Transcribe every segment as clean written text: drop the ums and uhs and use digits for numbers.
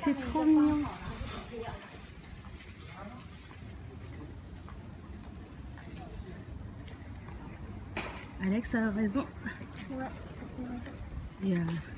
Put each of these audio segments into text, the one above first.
C'est trop mignon. Alex a raison. Ouais. Et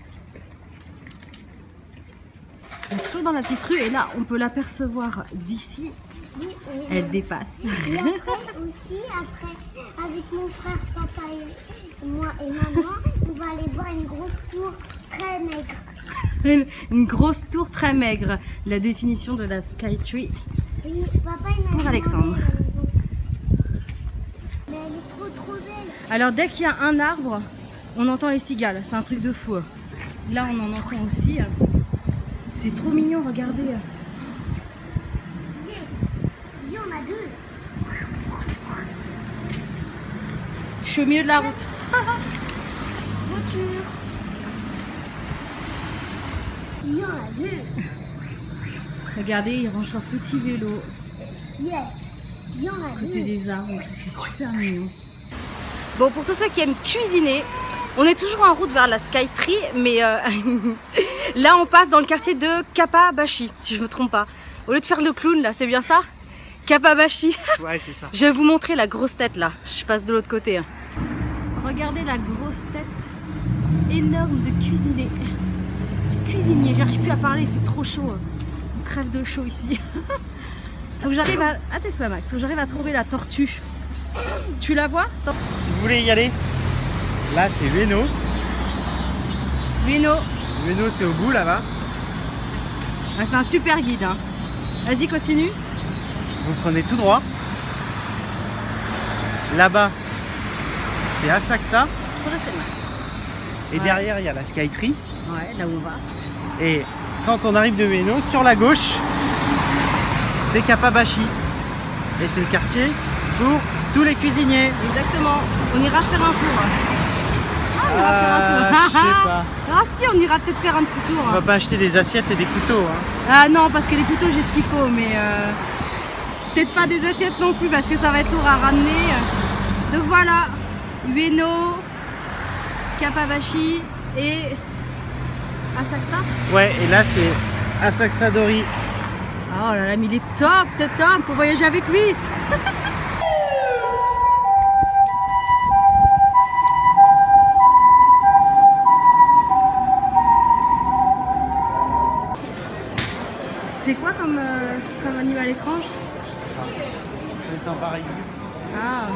on est toujours dans la petite rue et là on peut l'apercevoir d'ici. Oui, Elle dépasse. Et après aussi, avec mon frère, papa et moi et maman, on va aller voir une grosse tour très maigre. Une grosse tour très maigre. La définition de la Skytree Oui, papa, il m'a pour demandé Alexandre. à la maison. Mais elle est trop belle. Alors dès qu'il y a un arbre, on entend les cigales. C'est un truc de fou. Là on en entend aussi. C'est trop mignon, regardez. Il y en a deux. Je suis au milieu de la route. Voiture. Il y en a deux. Regardez, ils rangent leur petit vélo Yes. Il y en a à côté deux. des arbres. C'est super mignon. Bon, pour tous ceux qui aiment cuisiner, on est toujours en route vers la Skytree, mais là on passe dans le quartier de Kappabashi, si je me trompe pas. Au lieu de faire le clown là, c'est bien ça? Kappabashi. Ouais, c'est ça. Je vais vous montrer la grosse tête là. Je passe de l'autre côté. Regardez la grosse tête énorme de cuisinier. Cuisinier, j'arrive plus à parler, il fait trop chaud. On crève de chaud ici. Faut que j'arrive à... Attends-toi Max, faut que j'arrive à trouver la tortue. Tu la vois? Si vous voulez y aller, là c'est Ueno. Ueno. Ueno c'est au bout là-bas. Ah, c'est un super guide. Hein. Vas-y, continue. Vous prenez tout droit. Là-bas, c'est Asakusa. Et Ouais. derrière, il y a la Skytree. Ouais, là où on va. Et quand on arrive de Ueno, sur la gauche, c'est Kappabashi. Et c'est le quartier pour tous les cuisiniers. Exactement. On ira faire un tour. Ah, on ira faire un tour. Je sais pas. Ah si, on ira peut-être faire un petit tour. On va pas acheter des assiettes et des couteaux. Hein. Ah non, parce que les couteaux, j'ai ce qu'il faut, mais peut-être pas des assiettes non plus, parce que ça va être lourd à ramener. Donc voilà, Ueno, Kappabashi et Asakusa. Ouais, et là c'est Asakusa Dori. Oh là là, mais il est top, cet homme, faut voyager avec lui. C'est quoi comme animal étrange? Je sais pas. Ça va être un pareil. Ah.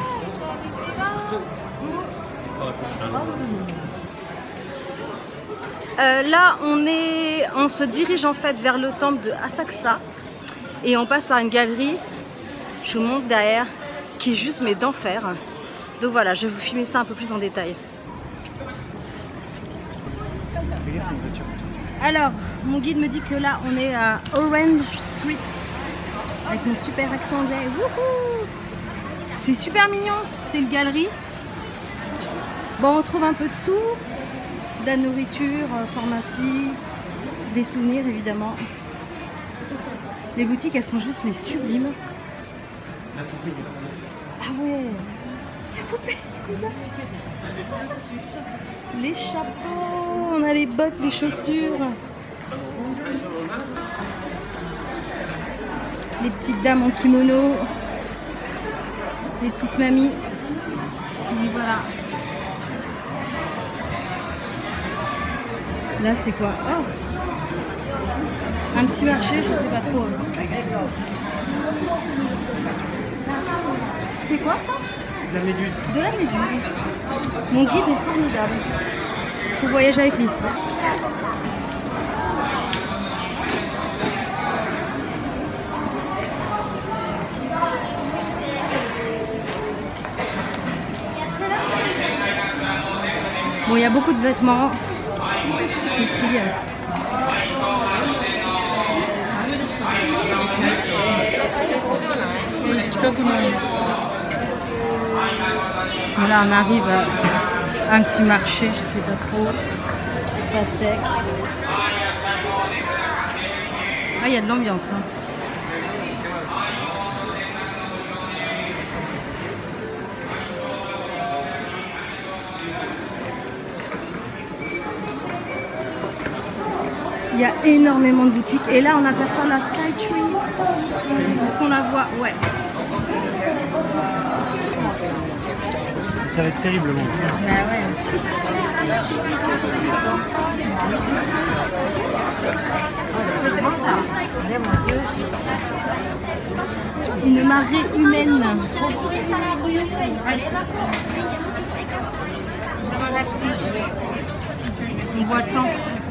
Là, on se dirige en fait vers le temple de Asakusa et on passe par une galerie, je vous montre derrière, qui est juste mais d'enfer. Donc voilà, je vais vous filmer ça un peu plus en détail. Alors, mon guide me dit que là, on est à Orange Street avec mon super accent anglais. Wouhou! C'est super mignon, c'est une galerie. Bon, on trouve un peu de tout. De la nourriture, pharmacie, des souvenirs évidemment. Les boutiques elles sont juste mais sublimes. Ah ouais, la poupée, cousin. Les chapeaux, on a les bottes, les chaussures. Les petites dames en kimono. Les petites mamies. Et voilà. Là c'est quoi? Oh, un petit marché, je sais pas trop. C'est quoi ça? C'est de la méduse. De la méduse. Mon guide est formidable. Faut voyager avec lui. Bon, il y a beaucoup de vêtements. C'est pris. Voilà, on arrive à un petit marché, je sais pas trop. Pastèque. Ah, il y a de l'ambiance. Hein. Il y a énormément de boutiques. Et là, on aperçoit la Skytree. Est-ce qu'on la voit? Ouais. Ça va être terriblement. Bah ouais. Une marée humaine. On voit le temps.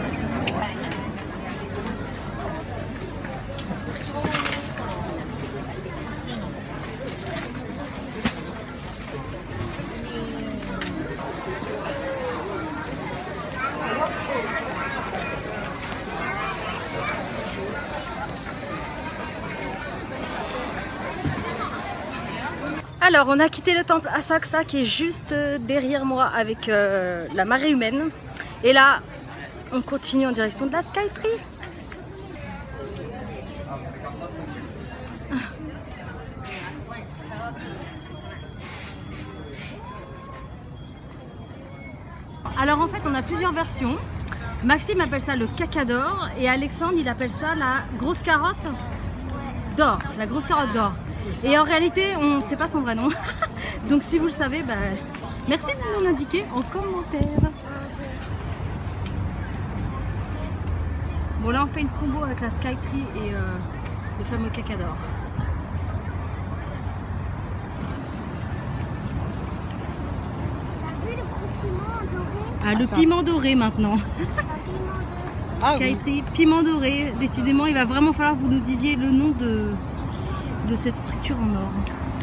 Alors, on a quitté le temple Asakusa qui est juste derrière moi avec la marée humaine. Et là, on continue en direction de la Skytree. Alors en fait, on a plusieurs versions. Maxime appelle ça le caca d'or et Alexandre, il appelle ça la grosse carotte d'or. La grosse carotte d'or. Et en réalité, on ne sait pas son vrai nom. Donc si vous le savez, bah, merci de nous l'indiquer en commentaire. Bon là, on fait une combo avec la Skytree et le fameux caca d'or. Ah, le piment doré maintenant. Ah, Skytree, oui. Piment doré. Décidément, il va vraiment falloir que vous nous disiez le nom de cette structure en or.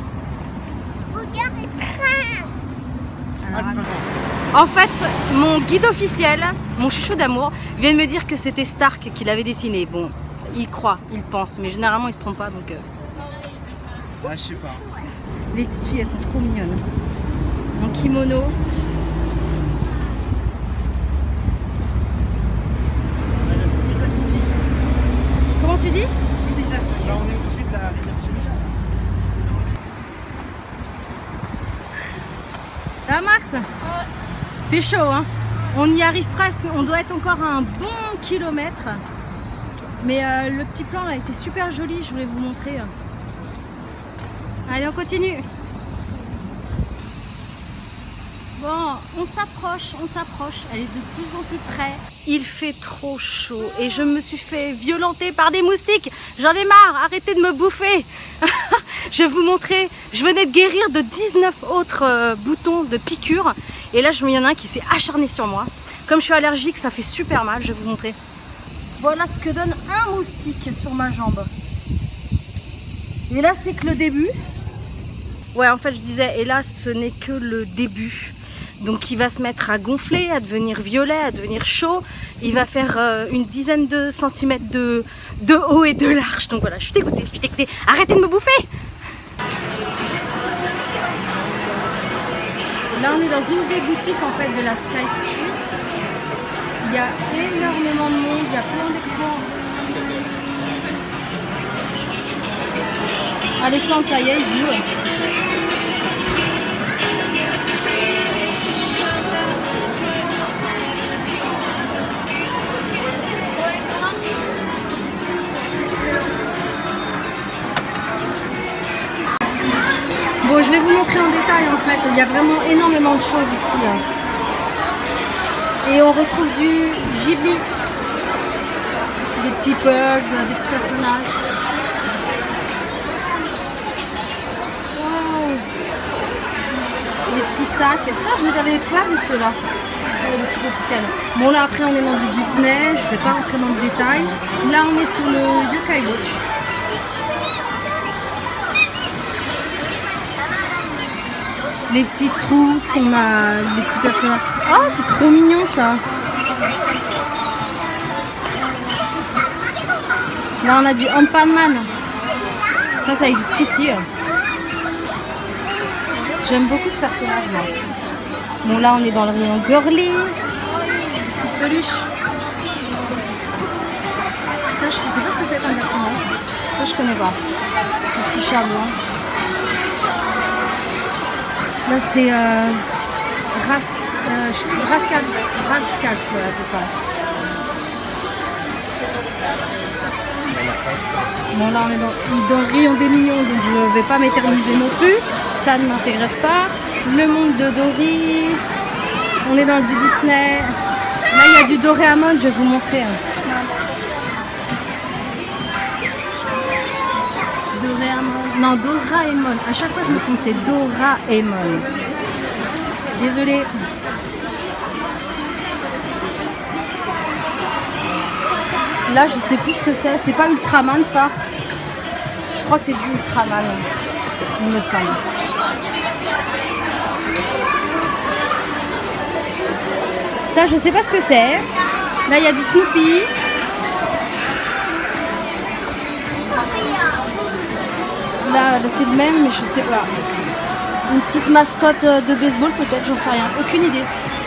Alors, en fait, mon guide officiel, mon chouchou d'amour, vient de me dire que c'était Stark qui l'avait dessiné. Bon, il croit, il pense, mais généralement il se trompe pas, donc... Ouais, je sais pas. Les petites filles, elles sont trop mignonnes. En kimono. Comment tu dis? Là, on est au-dessus de la rivière Sumida. Ah Max, c'est chaud hein. On y arrive presque, on doit être encore à un bon kilomètre. Mais le petit plan là était super joli, je voulais vous montrer. Allez, on continue. Bon, on s'approche, elle est de plus en plus près. Il fait trop chaud et je me suis fait violenter par des moustiques. J'en ai marre, arrêtez de me bouffer. Je vais vous montrer, je venais de guérir de 19 autres boutons de piqûres. Et là, il y en a un qui s'est acharné sur moi. Comme je suis allergique, ça fait super mal, je vais vous montrer. Voilà ce que donne un moustique sur ma jambe. Et là, c'est que le début. Ouais, en fait, je disais, et là, ce n'est que le début. Donc, il va se mettre à gonfler, à devenir violet, à devenir chaud. Il va faire une dizaine de centimètres de haut et de large. Donc voilà, je suis dégoûtée, Arrêtez de me bouffer! Là, on est dans une des boutiques en fait de la Skytree. Il y a énormément de monde, il y a plein d'expos. Alexandre, ça y est, il joue. Bon, je vais vous montrer en détail en fait, il y a vraiment énormément de choses ici. Et on retrouve du Ghibli, des petits Pearls, des petits personnages. Wow. Les petits sacs, tiens je ne les avais pas vus ceux-là, les boutiques officielles. Bon là après on est dans du Disney, je ne vais pas rentrer dans le détail. Là on est sur le Yokai Watch. Les petites trousses, on a des petits personnages. Oh, c'est trop mignon ça. Là, on a du Ampanman. Ça existe ici. J'aime beaucoup ce personnage là. Bon, là, on est dans le rayon girly. Petite peluche. Ça, je sais pas ce que c'est comme personnage. Ça, je connais pas. Le petit chat blanc. Là c'est Rascals, voilà c'est ça. Bon là on est dans le rayon des mignons, donc je ne vais pas m'éterniser non plus. Ça ne m'intéresse pas. Le monde de Dory. On est dans le du Disney. Là il y a du Doraemon, je vais vous montrer. Doraemon. Non, Doraemon. À chaque fois je me trompe, c'est Doraemon. Désolée. Là je sais plus ce que c'est pas Ultraman ça. Je crois que c'est du Ultraman, il me semble. Ça je sais pas ce que c'est. Là il y a du Snoopy. Là c'est le même mais je sais pas. Une petite mascotte de baseball peut-être, j'en sais rien. Aucune idée.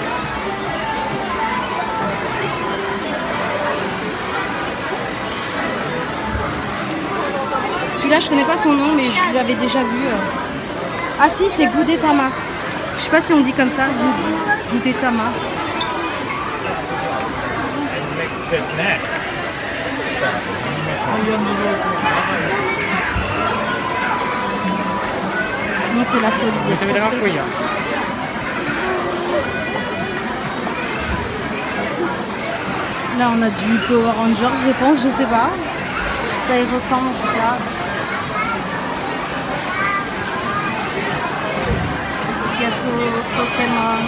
Là je connais pas son nom mais je l'avais déjà vu. Ah si, c'est Gudetama. Je sais pas si on dit comme ça, Gudetama. Non, c'est la folie. Là on a du Power Rangers je pense, je sais pas. Ça y ressemble en tout cas. Gâteau, Pokémon,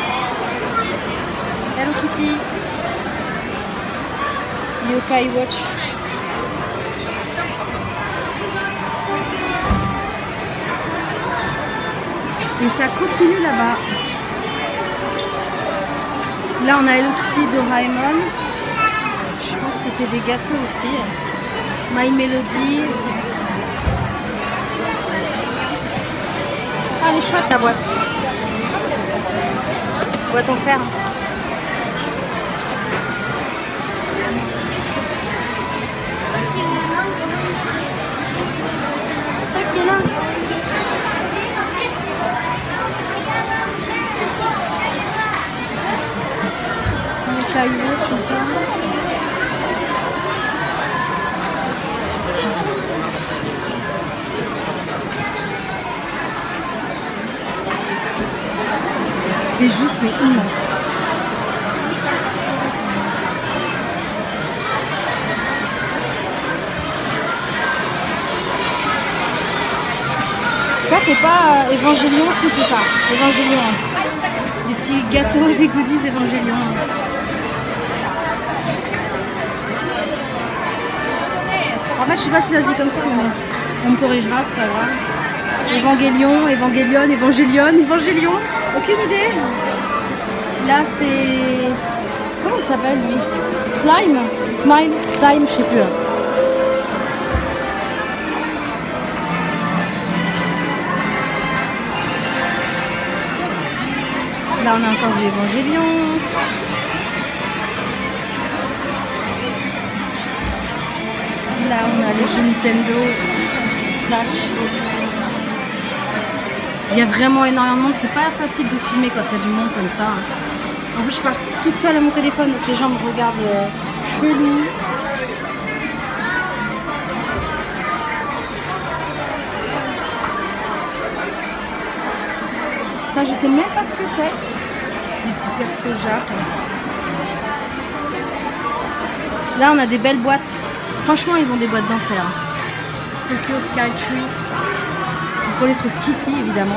Hello Kitty, Yokai Watch. Et ça continue là-bas. Là on a Hello Kitty, Doraemon. Je pense que c'est des gâteaux aussi. My Melody. Ah, elle est chouette la boîte. Boîte en fer. C'est qui là? Le caillou, tout ça. C'est juste mais immense. Ça c'est pas Evangelion, si c'est ça. Evangelion. Des petits gâteaux, des goodies Evangelion. En fait je sais pas si ça se dit comme ça, mais on me corrigera, c'est pas grave. Evangelion, Evangelion, Evangelion, Evangelion. Aucune idée. Là c'est... Comment il s'appelle lui? Slime? Smile? Slime, je sais plus. Là on a encore du Evangelion. Là on a les jeux Nintendo. Splash. Il y a vraiment énormément de monde, c'est pas facile de filmer quand il y a du monde comme ça. En plus je pars toute seule à mon téléphone donc les gens me regardent chelou. Ça je sais même pas ce que c'est. Les petits persos Jacques. Là on a des belles boîtes. Franchement ils ont des boîtes d'enfer. Tokyo Skytree. On les trouve qu'ici évidemment.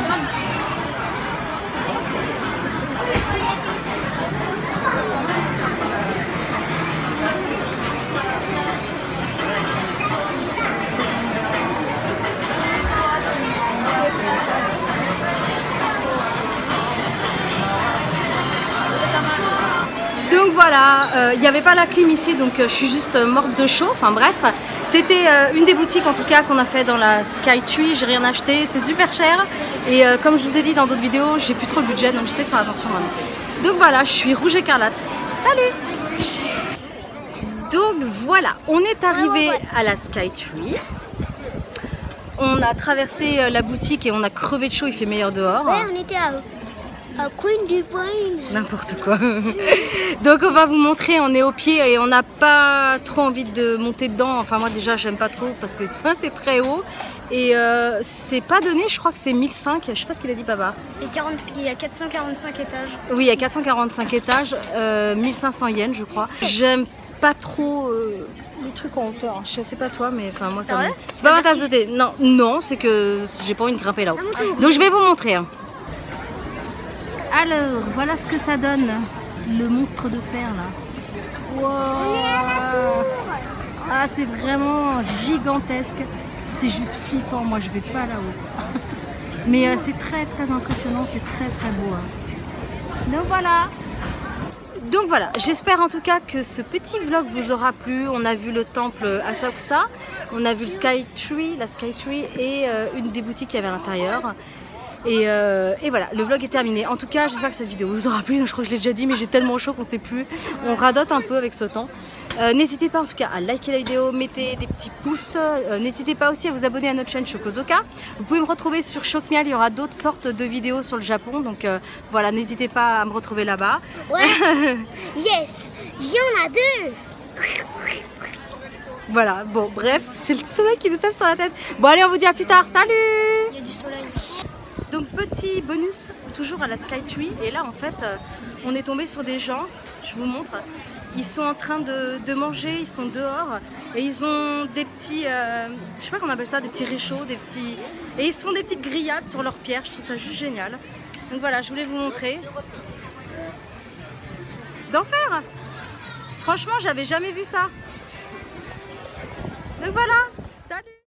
Donc voilà, il n'y avait pas la clim ici donc je suis juste morte de chaud, enfin bref. C'était une des boutiques en tout cas qu'on a fait dans la Skytree, j'ai rien acheté, c'est super cher. Et comme je vous ai dit dans d'autres vidéos, j'ai plus trop le budget donc j'essaie de faire attention maintenant. Donc voilà, je suis rouge écarlate. Salut! Donc voilà, on est arrivé à la Skytree. On a traversé la boutique et on a crevé de chaud, il fait meilleur dehors. Ouais, on était à eux. Un Queen Divine. N'importe quoi. Donc on va vous montrer, on est au pied et on n'a pas trop envie de monter dedans. Enfin moi déjà j'aime pas trop parce que c'est très haut. Et c'est pas donné, je crois que c'est 1005, je sais pas ce qu'il a dit papa. Il y a 445 étages. Oui, il y a 445 étages, 1500 yens je crois. J'aime pas trop les trucs en hauteur, je sais pas toi mais enfin moi ça me... C'est pas ma tasse de thé, non c'est que j'ai pas envie de grimper là-haut. Donc je vais vous montrer. Alors, voilà ce que ça donne, le monstre de fer là. Wow. Ah, c'est vraiment gigantesque. C'est juste flippant, moi je vais pas là-haut. Mais c'est très très impressionnant, c'est très très beau. Donc voilà, j'espère en tout cas que ce petit vlog vous aura plu. On a vu le temple Asakusa, on a vu le la Sky Tree et une des boutiques qu'il y avait à l'intérieur. Et voilà, le vlog est terminé. En tout cas, j'espère que cette vidéo vous aura plu. Je crois que je l'ai déjà dit, mais j'ai tellement chaud qu'on ne sait plus. On radote un peu avec ce temps. N'hésitez pas en tout cas à liker la vidéo, mettez des petits pouces. N'hésitez pas aussi à vous abonner à notre chaîne Chocozoka. Vous pouvez me retrouver sur Chocmial, il y aura d'autres sortes de vidéos sur le Japon. Donc voilà, n'hésitez pas à me retrouver là-bas. Ouais. Yes, il y en a deux. Voilà, bon bref, c'est le soleil qui nous tape sur la tête. Bon allez, on vous dit à plus tard, salut! Il y a du soleil. Donc petit bonus, toujours à la Sky Tree, et là en fait on est tombé sur des gens, je vous montre, ils sont en train de manger, ils sont dehors et ils ont des petits, je sais pas comment on appelle ça, des petits réchauds, et ils se font des petites grillades sur leurs pierres, je trouve ça juste génial. Donc voilà, je voulais vous montrer. D'enfer! Franchement j'avais jamais vu ça. Donc voilà.